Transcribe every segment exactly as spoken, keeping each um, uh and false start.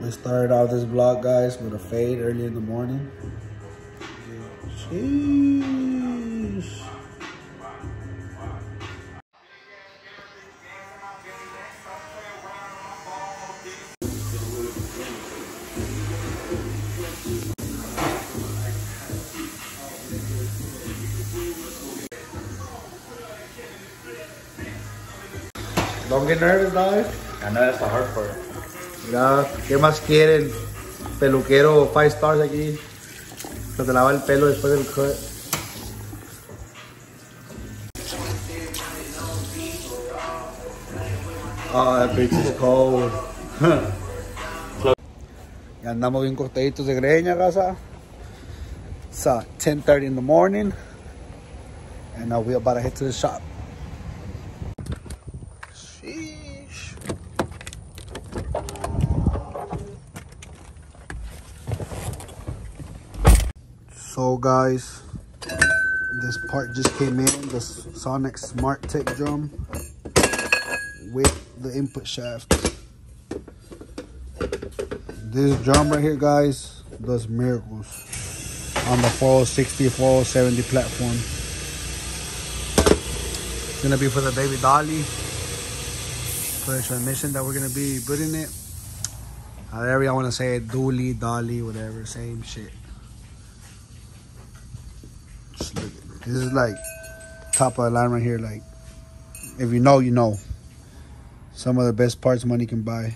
We started out this vlog, guys, with a fade early in the morning. Sheesh. Don't get nervous, guys. I know that's the hard part. Mira, ¿qué más quieren? Peluquero five stars aquí. Que te lava el pelo después del cut. Oh, that bitch is cold. Ya andamos bien cortaditos de greña, raza. It's uh, ten thirty in the morning. And now we're about to head to the shop. Sheesh. So guys, this part just came in, the Sonic Smart Tech drum with the input shaft. This drum right here, guys, does miracles on the four oh sixty, four oh seventy platform. It's gonna be for the baby dolly, for the transmission that we're gonna be putting it. However I wanna say it, dually, dolly, whatever, same shit. Just look at it. This is like top of the line right here. Like, if you know, you know. Some of the best parts money can buy.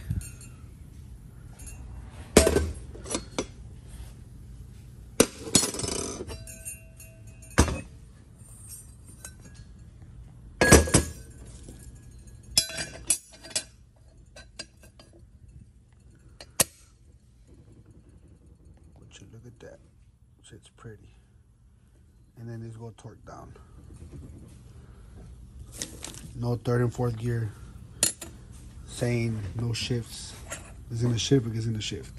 Look at that. Shit's pretty. And then this go torque down. No third and fourth gear. Saying no shifts. It's gonna shift, it's gonna shift.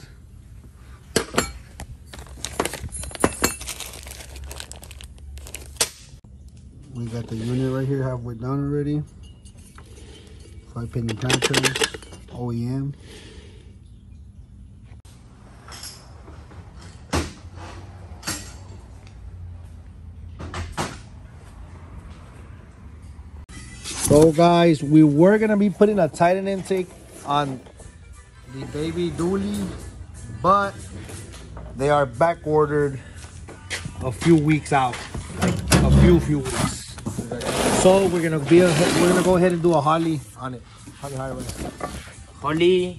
We got the unit right here halfway done already. Five pinion planters, O E M. So guys, we were gonna be putting a Titan intake on the baby dually, but they are back ordered a few weeks out, like a few few weeks. So we're gonna be we're gonna go ahead and do a Holly on it. Holly highway. Holly.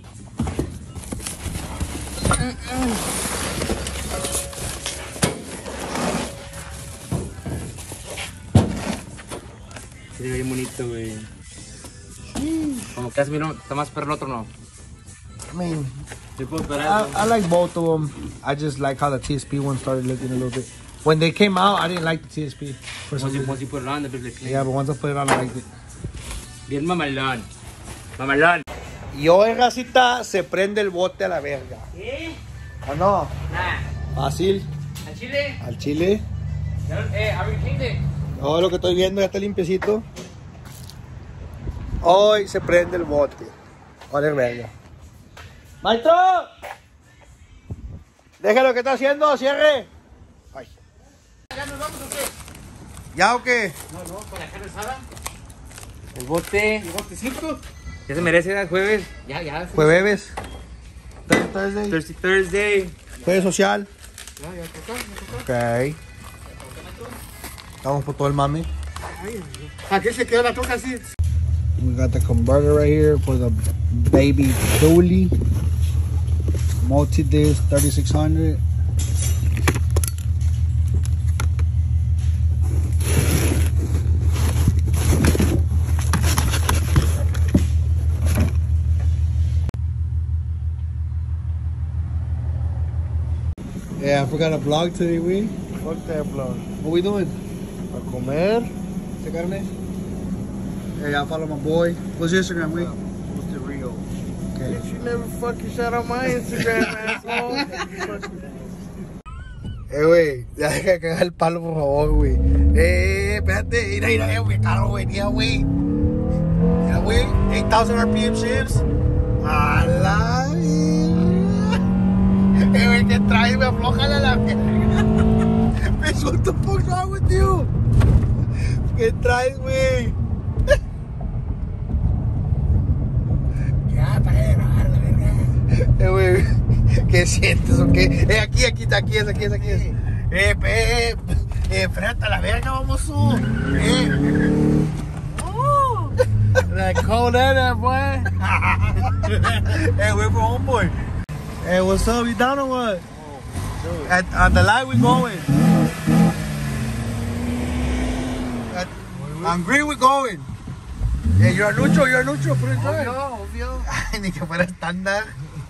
Se ve bien bonito, güey. Como que has mirado, está más perro el otro, ¿no? I mean, I, I like both of them. I just like how the T S P one started looking a little bit. When they came out, I didn't like the T S P. For some Once you put it on, the big Yeah, but once I put it on, I liked it. Bien mamalón. Mamalón. Y hoy, racita, se prende el bote a la verga. ¿Qué? ¿O no? Nah. Fácil. ¿Al chile? Al chile. Eh, a ver, ¿qué? Todo lo que estoy viendo ya está limpiecito. Hoy se prende el bote. Vale, verga. ¡Maestro! Deja lo que está haciendo, cierre. Ay. ¿Ya nos vamos o qué? ¿Ya o qué? No, no, para la carne asada. El bote. El botecito. Ya se merece, ¿verdad? Jueves. Ya, ya. Jueves. Thursday. Thursday. Thursday. Jueves social. Ya, ya toca, ya toca. Ok. Estamos por todo el mami. ¿A qué se quedó la troca así? We got the converter right here for the baby dually. Multi-disc thirty-six hundred. Yeah, I forgot a vlog today, we. Fuck that vlog. What we doing? A comer. ¿Se carne? Hey, I follow my boy. What's your Instagram, we? Mister Rio. Okay. Bitch, you never fucking shout out my Instagram, asshole. Eh, güey, ya deja de cagar el palo, por favor, güey. Eh, espérate, mira, mira, mira, güey, caro venía, güey. Mira, güey, eight thousand R P M shifts. A la Eh, güey, ¿qué traes, güey? Aflójale a la verga. Bitch, what the fuck's wrong with you? ¿Qué traes, güey? Ya, para de grabar, la verga. Eh, güey, ¿qué sientes o qué? Eh, aquí, aquí, aquí es, aquí es, aquí es. Eh, eh, eh, eh, frente a la verga, vamos, tú. Eh. That cold air there, boy. Hey, we're from homeboy. Hey, what's up? You down or what? Oh, at, at the light we going. At, on green we going. Hey, you're a neutral, you're a neutral. Put it right. Obvio, obvio. Ay, ni que fuera estándar.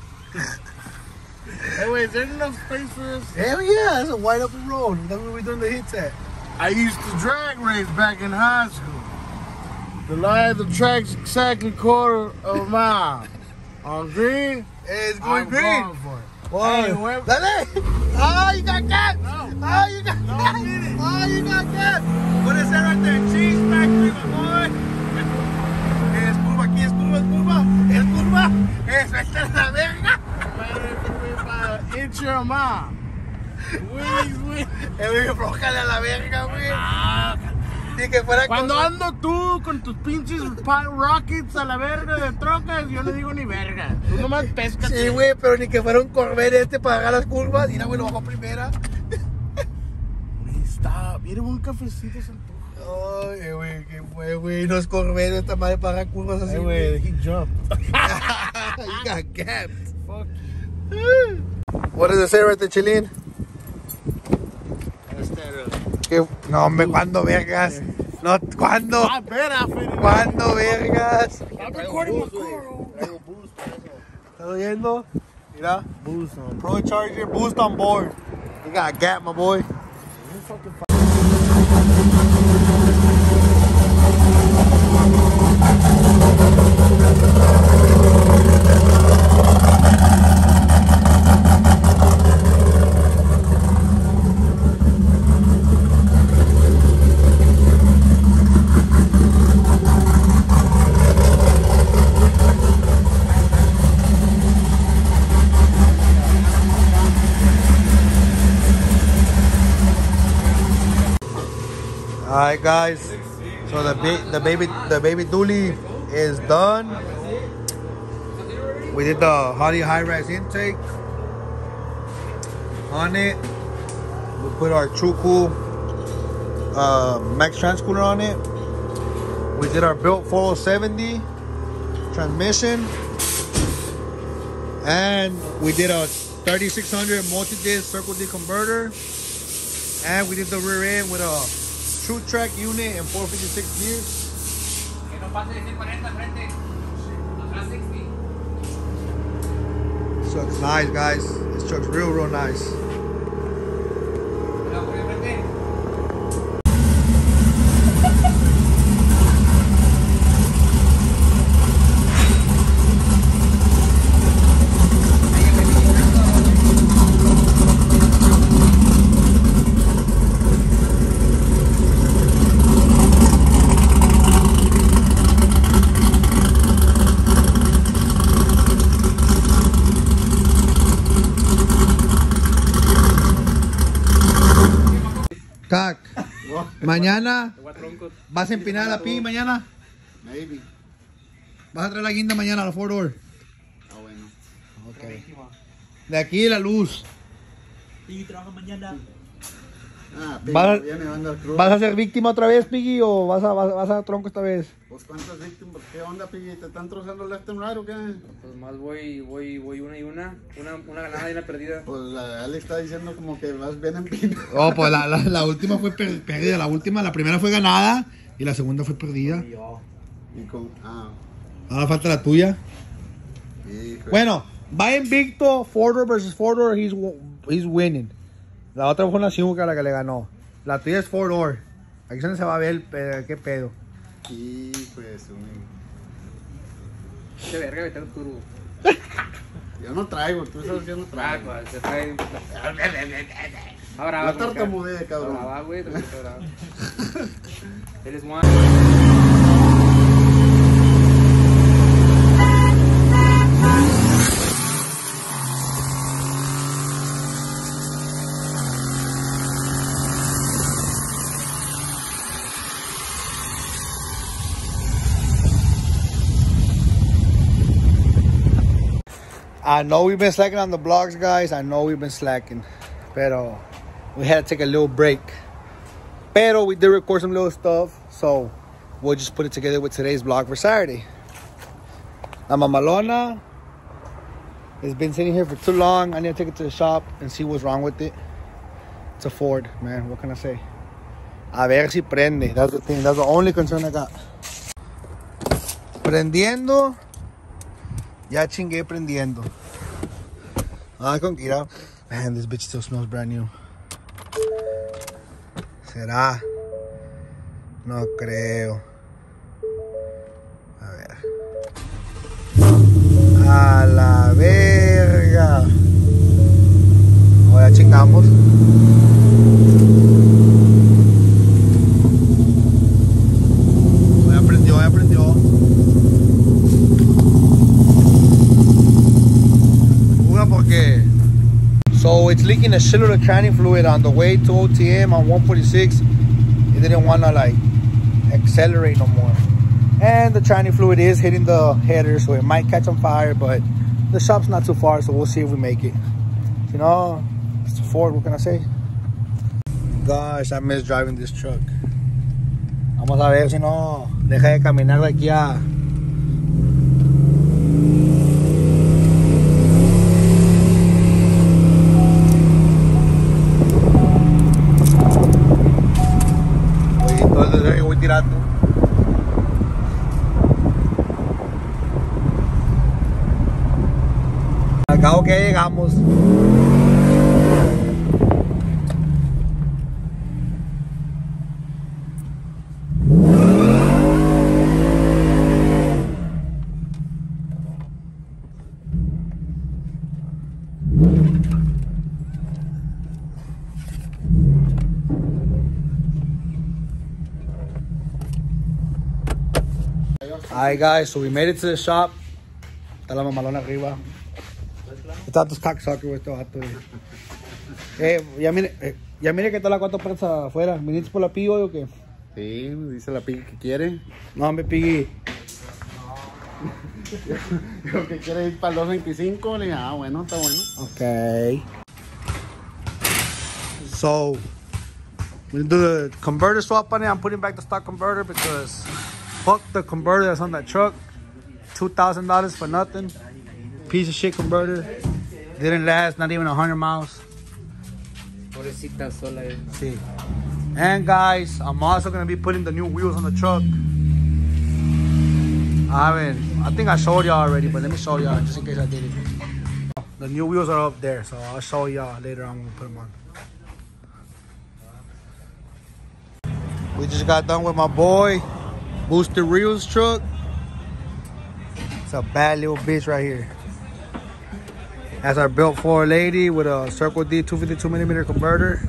Hey, wait, is there enough space for this? Hell yeah, that's a wide open road. That's where we're doing the hits at. I used to drag race back in high school. The line of the track's exactly quarter of a mile. On green, Hey, it's going I'm green. going for it. One. Hey, where- Dale. Oh, you got cat. No. Oh, you got No, cat. I get it. Oh, you got cat. What is that right there? Cheese factory, my boy. Es curva, aquí es curva, es curva. Es curva. Es esta es la verga. Matter if you went by an inch or a mile. Wheelies, wheelies. Eh, güey, aflójale a la verga, güey. Ni que fuera Cuando con- ando tú con tus pinches pa- rockets a la verga de trocas, yo no digo ni verga. Tú nomás pescas. Sí, güey, pero ni que fuera un Corvette este para agarrar las curvas. Mira, güey, lo bajó primera. Stop. Mira un cafecito se antoja. Ay, güey, qué güey, güey. No es Corvette esta madre para agarrar curvas así, Hey, güey. wait, he jumped. You got gapped. Fuck. What does it say right there, Chilín? That's that, uh, Que- No, hombre, ¿cuándo, vergas? No, ¿cuándo? I bet I fit it. ¿Cuándo, vergas? I'm recording my car. ¿Estás oyendo? Mira, Boost on. Pro Charger, boost on board. You got a gap, my boy. Alright, guys. So the ba- the baby the baby dually is done. We did the Hardy high rise intake on it. We put our True Cool uh, Max Trans Cooler on it. We did our built four oh seventy transmission, and we did a thirty-six hundred multi-disc Circle D converter, and we did the rear end with a True Track unit and four fifty-six gears. Que no pase de ciento cuarenta frente. Atrás sixty. This truck's nice, guys. This truck's real, real nice. Mira, por el frente. Cac, mañana vas a empinar la pi mañana. Maybe. Vas a traer la guinda mañana a la four door. Ah, bueno. Okay. De aquí la luz. Ah, ¿Vas a- Piggy, ya me van a dar cruz. ¿Vas a ser víctima otra vez, Piggy, o vas a, vas, vas a tronco esta vez? Pues cuántas víctimas, ¿qué onda, Piggy? ¿Te están trozando left and right o qué? Pues más voy, voy, voy una y una. Una, una ganada y una perdida. Pues la Ale está diciendo como que vas bien empinado. Oh, pues la, la, la última fue per- perdida. La última, la primera fue ganada y la segunda fue perdida. Y con, ah, Ahora falta la tuya. hijo. Bueno, va invicto, four door versus four door, he's, he's winning. La otra fue una Ciuca la que le ganó. La tuya es four door. Aquí es donde se va a ver el pedo, qué pedo. Hijo de su. Qué verga, vete al turbo. Yo no traigo, tú sabes que yo no Ah, traigo. pues se trae. Ahora La tartamudea, cabrón. Ahora va, güey. Ahora va. Eres one. I know we've been slacking on the vlogs, guys. I know we've been slacking. Pero we had to take a little break. Pero we did record some little stuff. So we'll just put it together with today's vlog for Saturday. La Mamalona has been sitting here for too long. I need to take it to the shop and see what's wrong with it. It's a Ford, man. What can I say? A ver si prende. That's the thing. That's the only concern I got. Prendiendo. Ya chingué prendiendo. Ah, con Kira. Man, this bitch still smells brand new. ¿Será? No creo. A ver. A la verga. Ahora chingamos. Ya prendió, ya prendió. Una porque. So it's leaking a shitload of tranny fluid on the way to O T M on one forty-six. It didn't want to like accelerate no more. And the tranny fluid is hitting the header, so it might catch on fire, but the shop's not too far, so we'll see if we make it. You know, it's a Ford, what can I say? Gosh, I miss driving this truck. Vamos a ver si no deja de caminar de aquí a... Entonces voy tirando. Al cabo que llegamos. Alright guys, so we made it to the shop. Está la mamalona arriba. Está tus cocksucker with este vato. Eh, ya mire, eh, ya mire que está la cuatro prensa afuera. ¿Viniste por la Piggy hoy o qué? Sí, dice la Piggy que quiere. No, me Piggy. Dijo que quiere ir para los veinticinco. Le dije, ah, bueno, está bueno. Okay. So, we do the converter swap on it. I'm putting back the stock converter because fuck the converter that's on that truck. two thousand dollars for nothing. Piece of shit converter. Didn't last not even one hundred miles. Pobrecita sola. See. And guys, I'm also going to be putting the new wheels on the truck. I mean, I think I showed y'all already, but let me show y'all just in case I did it. The new wheels are up there, so I'll show y'all later on when we put them on. We just got done with my boy, Booster Reels truck. It's a bad little bitch right here. That's our built for lady with a Circle D two fifty-two millimeter converter.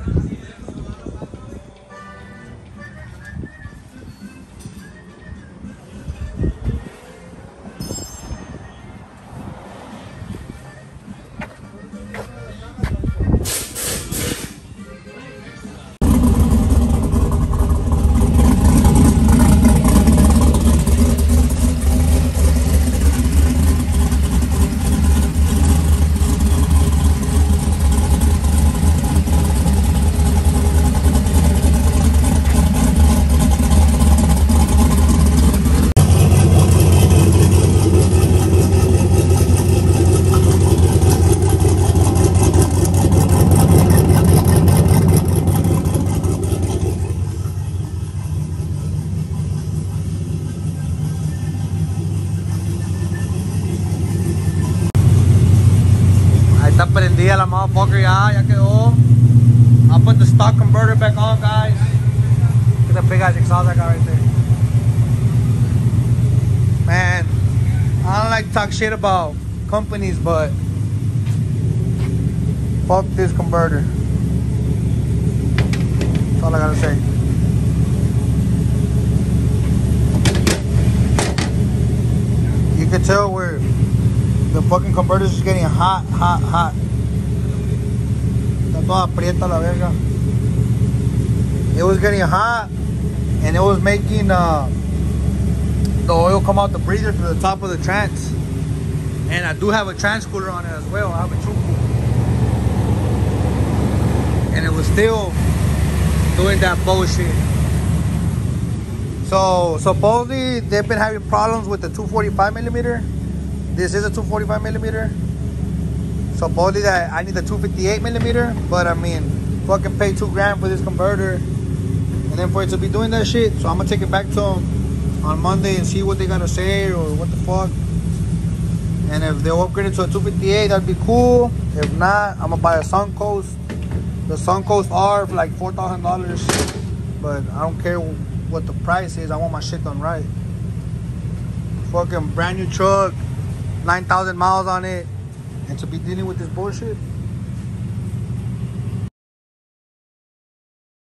Está prendida la motherfucker ya, ya quedó. I'll put the stock converter back on, guys. Look at the big ass exhaust I got right there. Man, I don't like to talk shit about companies, but fuck this converter. That's all I gotta say. You can tell where the fucking converter is getting hot, hot, hot. Está toda aprieta la verga. It was getting hot, and it was making uh, the oil come out the breather to the top of the trans. And I do have a trans cooler on it as well. I have a Chuku. And it was still doing that bullshit. So supposedly they've been having problems with the two forty-five millimeter. This is a two forty-five millimeter. Supposedly that I need the two fifty-eight millimeter, but I mean, fucking pay two grand for this converter, and then for it to be doing that shit. So I'm gonna take it back to them on Monday and see what they gotta say or what the fuck. And if they'll upgrade it to a two fifty-eight, that'd be cool. If not, I'm gonna buy a Suncoast. The Suncoast R for like four thousand dollars, but I don't care what the price is. I want my shit done right. Fucking brand new truck, nine thousand miles on it, and to be dealing with this bullshit.